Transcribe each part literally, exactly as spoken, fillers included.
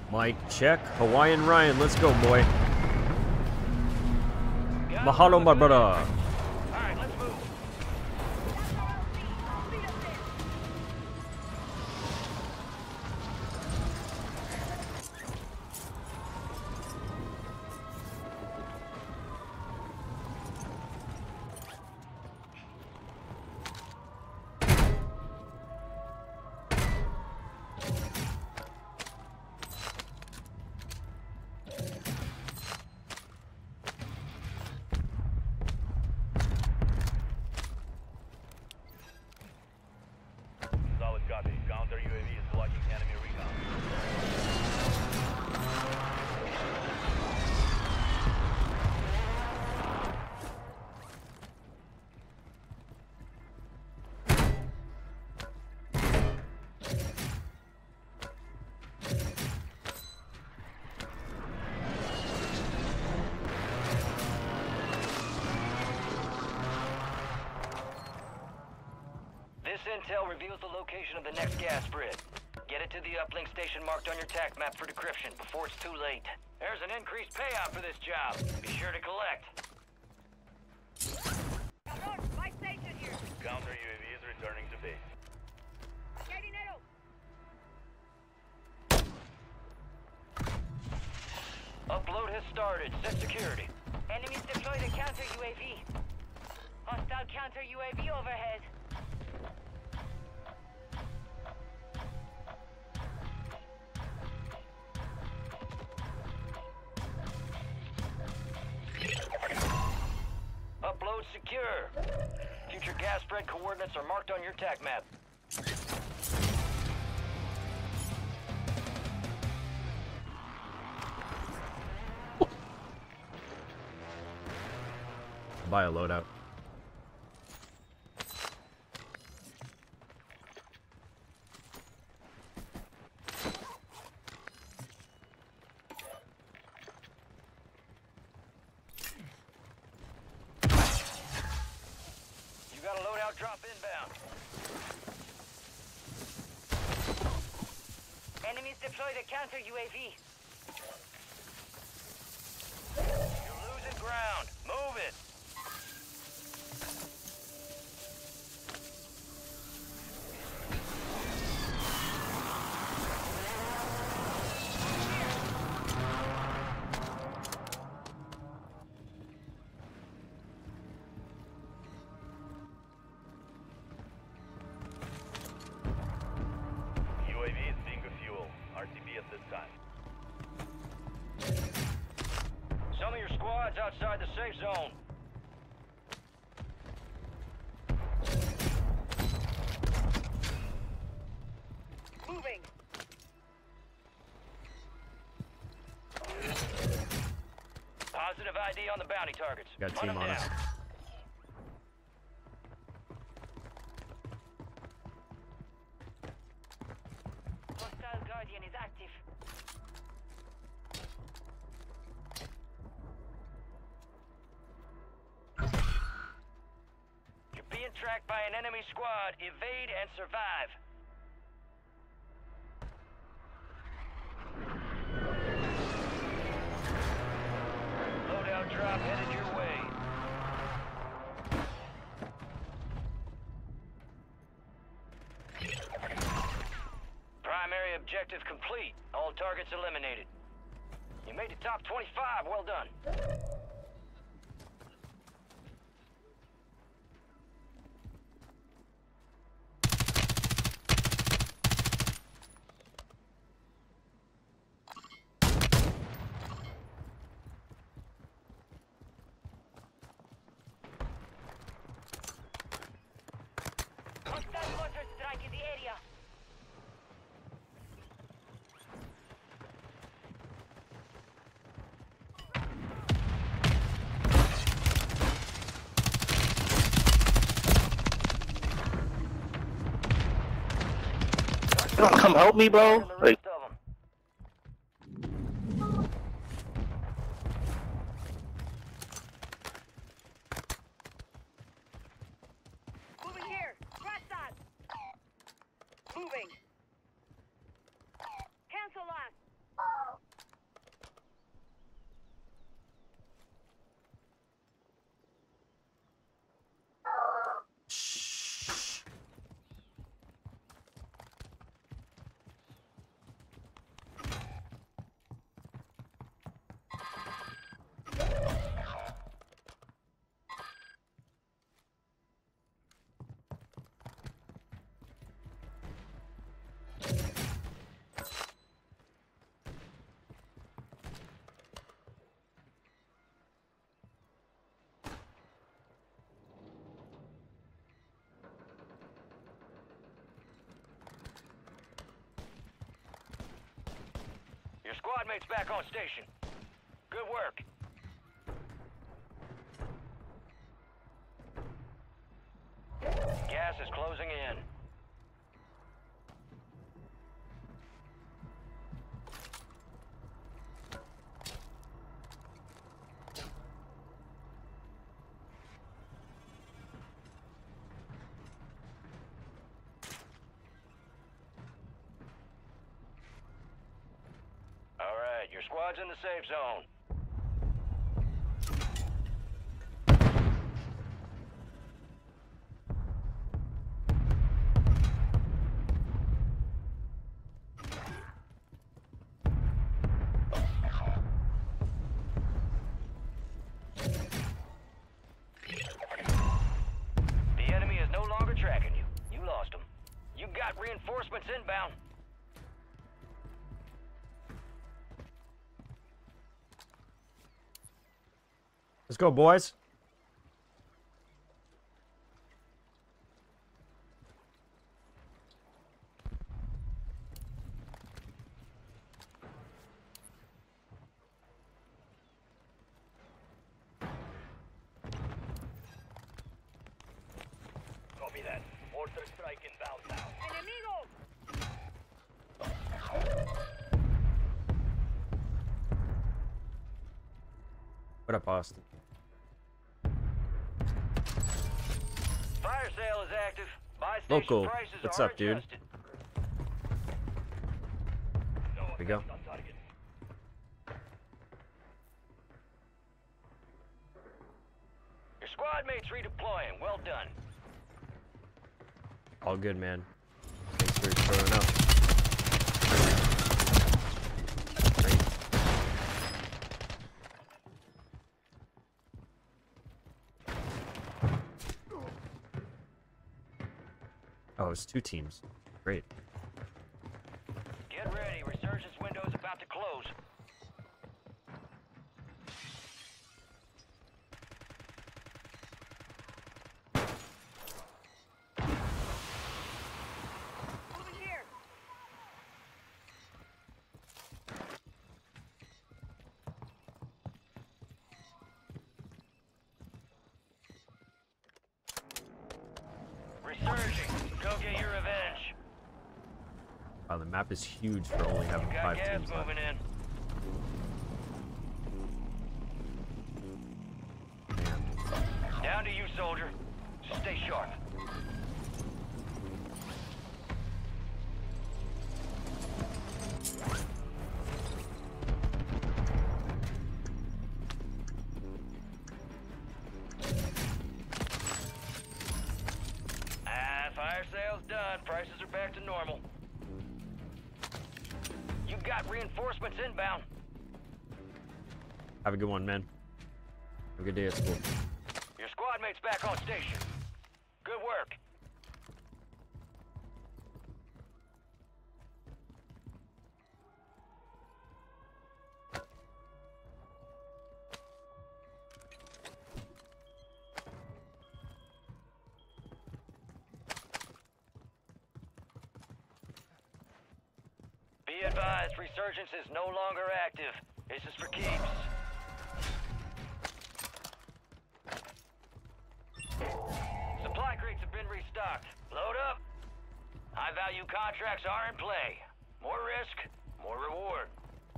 Mike, check. Hawaiian Ryan, let's go, boy. Mahalo, my brother. Counter U A V is blocking enemy recon. This intel reveals the location of the next gas spread. Get it to the uplink station marked on your tac map for decryption before it's too late. There's an increased payout for this job. Be sure to collect. My station here. Counter U A V is returning to base. Upload has started. Set security. Enemies deployed a counter U A V. Hostile counter U A V overhead. Upload secure. Future gas spread coordinates are marked on your tac map. Buy a loadout. You got a loadout drop inbound. Enemies deployed a counter U A V. You're losing ground. Move it. U A V is being refueled. R T B at this time. Some of your squad's outside the safe zone. Moving. Positive I D on the bounty targets. Got a Hunt team 'em on us. down. Hostile Guardian is active. You're being tracked by an enemy squad. Evade and survive. Loadout drop headed your way. Primary objective complete. All targets eliminated. You made the top twenty-five. Well done. Hostile mortar strike in the area. You don't come help me, bro? And the Like, rest of 'em. Moving here. Crash that. Moving. Cancel last. Your squad mate's back on station. Good work. Gas is closing in. All right, your squad's in the safe zone. The enemy is no longer tracking you. You lost them. You got reinforcements inbound. Let's go, boys. Copy that. Mortar strike inbound now. Enemigo! What up, Austin? Fire sale is active. Buy station Local. prices What's are up, dude? adjusted. No we go. effect on target. Your squad mate's redeploying. Well done. All good, man. Thanks for showing up. Great. Oh, it's two teams. Great. Get ready. Resurgence window's about to close. Moving here! Resurging. Go get your revenge. Wow, the map is huge for only having Got five gas teams left. moving in. Man. Down to you, soldier. Stay sharp. Ah, fire sale's done. Prices are back to normal. You got reinforcements inbound. Have a good one, man. Have a good day at school. Your squad mate's back on station. Good work. Be advised, resurgence is no longer active. This is for keeps. Supply crates have been restocked. Load up. High-value contracts are in play. More risk, more reward.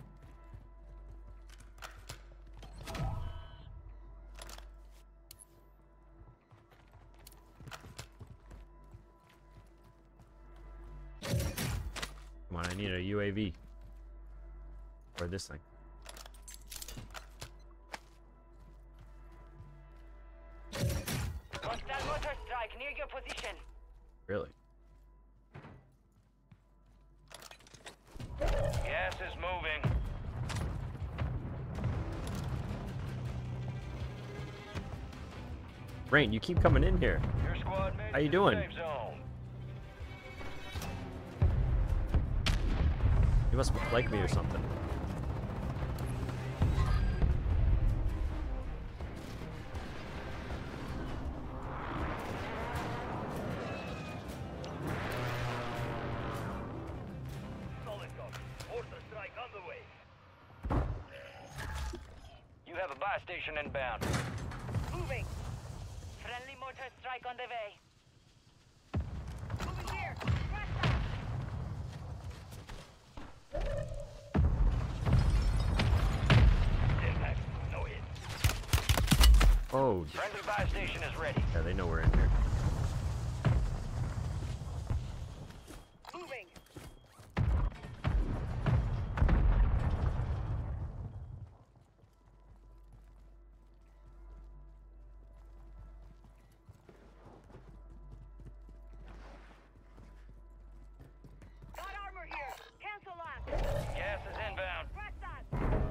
Come on, I need a U A V. Or this thing. Hostile motor strike near your position. Really? Gas is moving. Rain, you keep coming in here. Your squad mates How you in the doing? safe zone. You must like me or something. Solid copy. Mortar strike on the way. have a buy station inbound. Moving. Friendly mortar strike on the way. Moving here. Crash Impact. No hit. Oh, Friendly buy station is ready. yeah, they know we're in here. moving. Got armor here. Cancel last. Gas is inbound. Press that.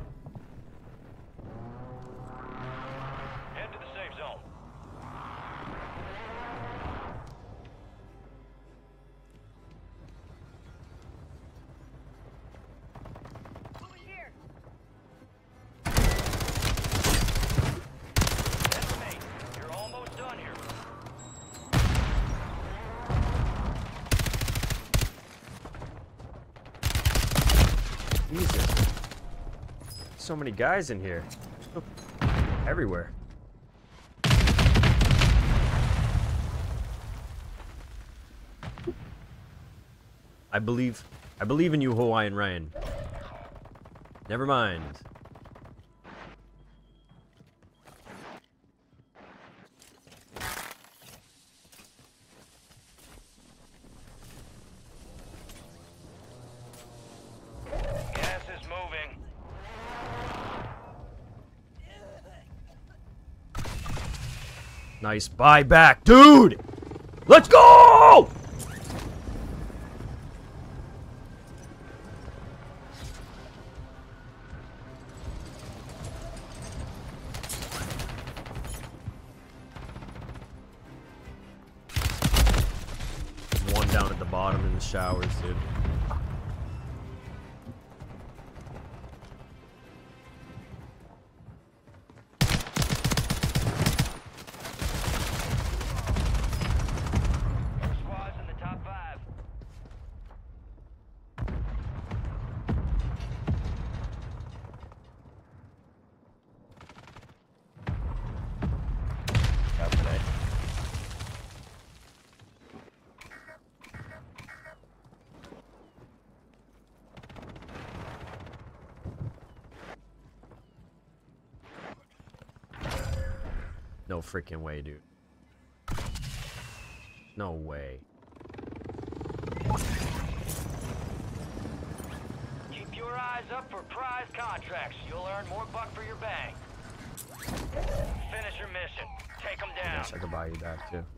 Head to the safe zone. Moving here. Estimate. You're almost done here. Jesus. So many guys in here. Everywhere. I believe I believe in you, Hawaiian Ryan. Never mind. Gas is moving. Nice buyback, dude! Let's go! One down at the bottom in the showers, dude. Your squad's in the top five. Copy that. No freaking way, dude. No way. Keep your eyes up for prize contracts. You'll earn more buck for your bang. Finish your mission. Take them I down. guess I could buy you that too.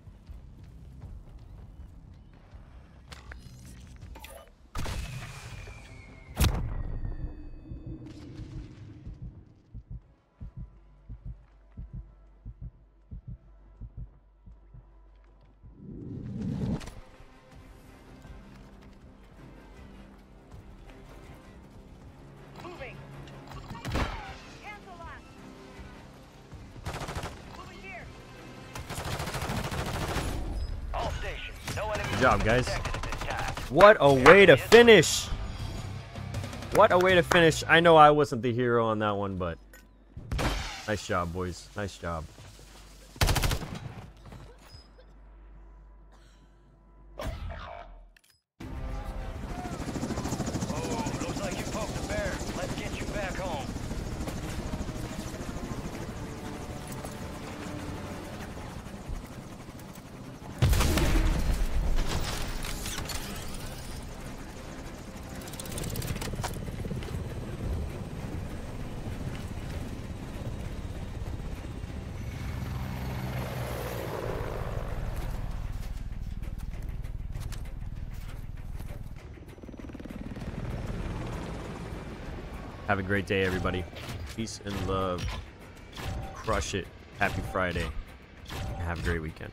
Moving. Cancel last. Moving here. All stations. No enemy Good job, guys. detected at this time. What a way to finish! What a way to finish. I know I wasn't the hero on that one, but nice job, boys. Nice job. Oh, looks like you poked the bear. Let's get you back home. Have a great day, everybody. Peace and love. Crush it. Happy Friday. Have a great weekend.